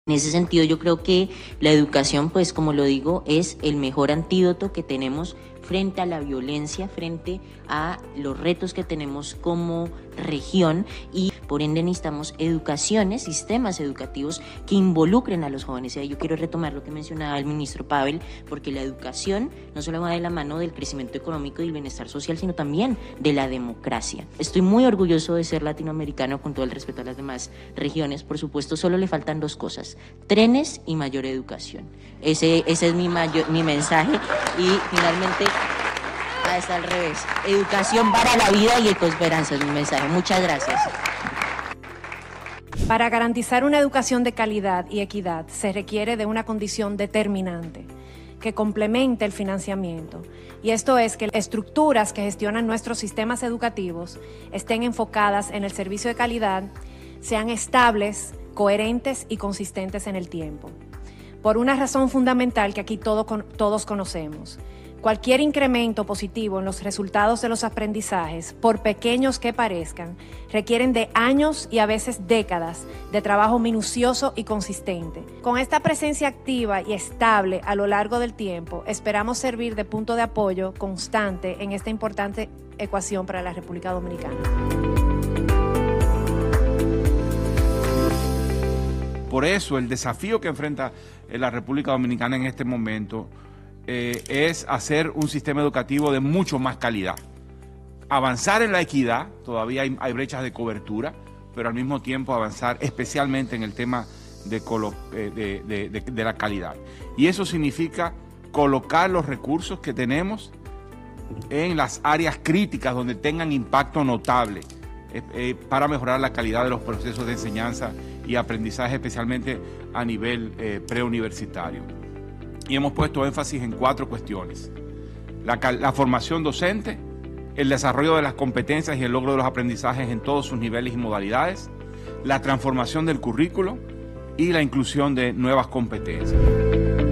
En ese sentido, yo creo que la educación, pues como lo digo, es el mejor antídoto que tenemos frente a la violencia, frente a los retos que tenemos como región, y por ende necesitamos educaciones, sistemas educativos que involucren a los jóvenes. Y ahí yo quiero retomar lo que mencionaba el ministro Pavel, porque la educación no solo va de la mano del crecimiento económico y el bienestar social, sino también de la democracia. Estoy muy orgulloso de ser latinoamericano, con todo el respeto a las demás regiones. Por supuesto, solo le faltan dos cosas: trenes y mayor educación. Ese es mi mensaje. Y finalmente, está al revés: educación para la vida y ecoesperanza es mi mensaje. Muchas gracias. Para garantizar una educación de calidad y equidad se requiere de una condición determinante que complemente el financiamiento, y esto es que las estructuras que gestionan nuestros sistemas educativos estén enfocadas en el servicio de calidad, sean estables, coherentes y consistentes en el tiempo. Por una razón fundamental que aquí todos conocemos: cualquier incremento positivo en los resultados de los aprendizajes, por pequeños que parezcan, requieren de años y a veces décadas de trabajo minucioso y consistente. Con esta presencia activa y estable a lo largo del tiempo, esperamos servir de punto de apoyo constante en esta importante ecuación para la República Dominicana. Por eso el desafío que enfrenta la República Dominicana en este momento es hacer un sistema educativo de mucho más calidad. Avanzar en la equidad, todavía hay brechas de cobertura, pero al mismo tiempo avanzar especialmente en el tema de la calidad. Y eso significa colocar los recursos que tenemos en las áreas críticas donde tengan impacto notable para mejorar la calidad de los procesos de enseñanza y aprendizaje, especialmente a nivel preuniversitario. Y hemos puesto énfasis en 4 cuestiones: la formación docente, el desarrollo de las competencias y el logro de los aprendizajes en todos sus niveles y modalidades, la transformación del currículo y la inclusión de nuevas competencias.